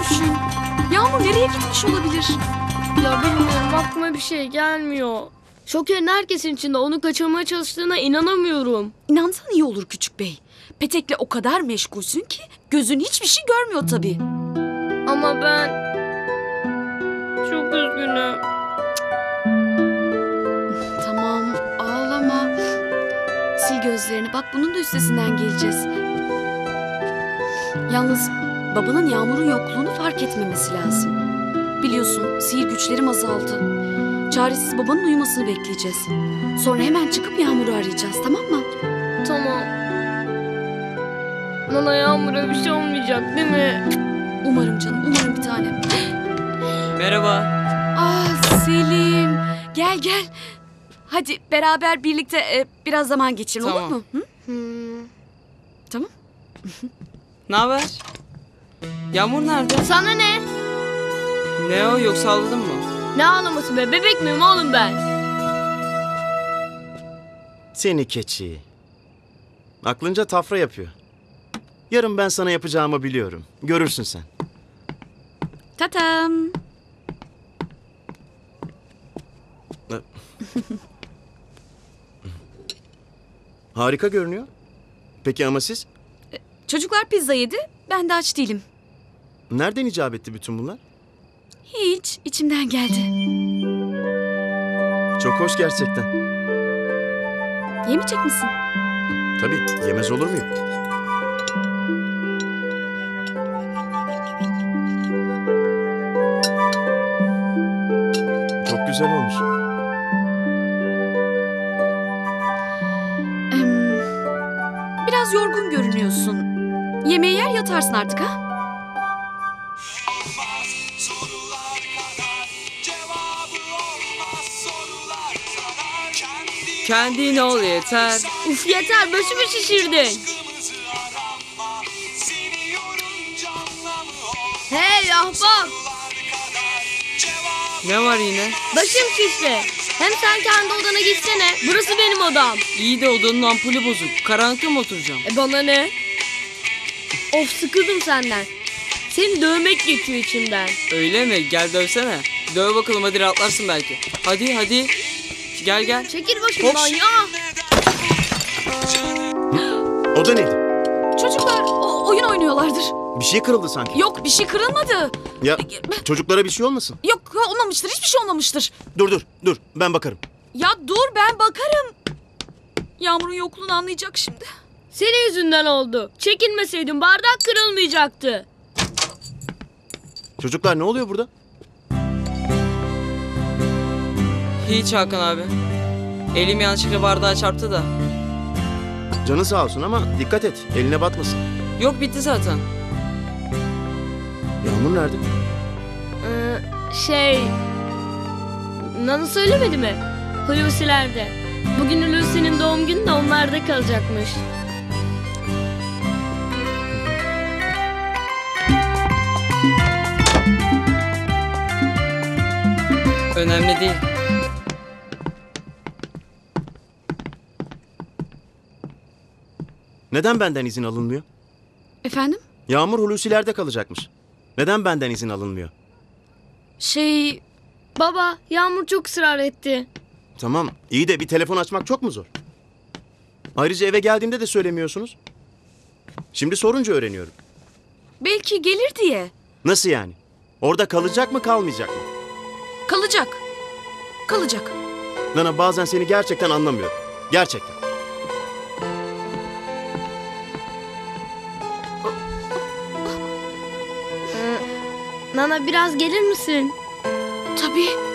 düşün. Yağmur nereye gitmiş olabilir? Ya bilmiyorum, aklıma bir şey gelmiyor. Şoker'in herkesin içinde onu kaçırmaya çalıştığına inanamıyorum. İnansan iyi olur küçük bey. Petek'le o kadar meşgulsün ki gözün hiçbir şey görmüyor tabii. Ama ben çok üzgünüm. Tamam, ağlama. Sil gözlerini. Bak bunun da üstesinden geleceğiz. Yalnız babanın Yağmur'un yokluğunu fark etmemesi lazım. Biliyorsun sihir güçlerim azaldı. Çaresiz babanın uyumasını bekleyeceğiz. Sonra hemen çıkıp Yağmur'u arayacağız, tamam mı? Tamam. Nana, Yağmur'a bir şey olmayacak değil mi? Umarım canım, umarım bir tanem. Merhaba. Ah Selim, gel gel. Hadi beraber birlikte biraz zaman geçirin, olur Tamam. mu? Hı? Tamam. Ne haber? Yağmur nerede? Sana ne? Ne o, yoksa ağladın mı? Ne ağlaması be? Bebek miyim oğlum ben? Seni keçi. Aklınca tafra yapıyor. Yarın ben sana yapacağımı biliyorum. Görürsün sen. Tatam. Harika görünüyor. Peki ama siz? Çocuklar pizza yedi, ben de aç değilim. Nereden icap etti bütün bunlar? Hiç, içimden geldi. Çok hoş gerçekten. Yemeyecek misin? Tabii, yemez olur muyum? Çok güzel olmuş. Biraz yorgun görünüyorsun. Yemeği yer yatarsın artık ha? Kendin ol yeter. Uf yeter, başımı şişirdin. Hey ahbap, Ne var yine? başım şişti. Hem sen kendi odana gitsene. Burası benim odam. İyi de odanın ampulü bozuk. Karanlıkta mı oturacağım? Bana ne? Of, sıkıldım senden. Seni dövmek geçiyor içimden. Öyle mi? Gel dövsene. Döv bakalım, hadi rahatlarsın belki. Hadi hadi. Gel gel. Çekil başımdan ya. O da neydi? Çocuklar oyun oynuyorlardır. Bir şey kırıldı sanki. Yok, bir şey kırılmadı. Ya çocuklara bir şey olmasın? Yok, olmamıştır, hiçbir şey olmamıştır. Dur. Ben bakarım. Ya dur, ben bakarım. Yağmur'un yokluğunu anlayacak şimdi. Senin yüzünden oldu. Çekilmeseydin bardak kırılmayacaktı. Çocuklar ne oluyor burada? Hiç Hakan abi. Elim yanlışlıkla bardağa çarptı da. Canın sağ olsun ama dikkat et. Eline batmasın. Yok, bitti zaten. Yağmur nerede? Nana söylemedi mi? Hulusi'lerde. Bugün Hulusi'nin doğum günü de onlarda kalacakmış. Önemli değil. Neden benden izin alınmıyor? Efendim? Yağmur Hulusi'lerde kalacakmış. Neden benden izin alınmıyor? Baba, Yağmur çok ısrar etti. Tamam, iyi de bir telefon açmak çok mu zor? Ayrıca eve geldiğimde de söylemiyorsunuz. Şimdi sorunca öğreniyorum. Belki gelir diye. Nasıl yani? Orada kalacak mı, kalmayacak mı? Kalacak. Kalacak. Nana, bazen seni gerçekten anlamıyorum. Gerçekten. Nana, biraz gelir misin? Tabii.